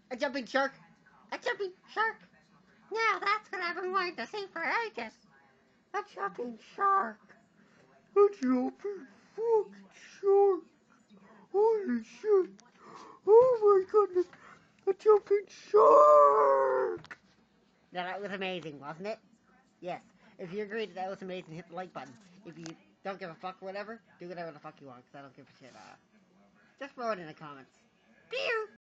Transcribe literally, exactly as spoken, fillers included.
A jumping shark. A jumping shark. Now that's what I've been wanting to see for ages. A jumping shark. A jumping fucking shark. Holy shit. Oh my goodness. A jumping shark. Now that was amazing, wasn't it? Yes. If you agreed that that was amazing, hit the like button. If you don't give a fuck or whatever, do whatever the fuck you want, because I don't give a shit. Uh, just throw it in the comments. Pew!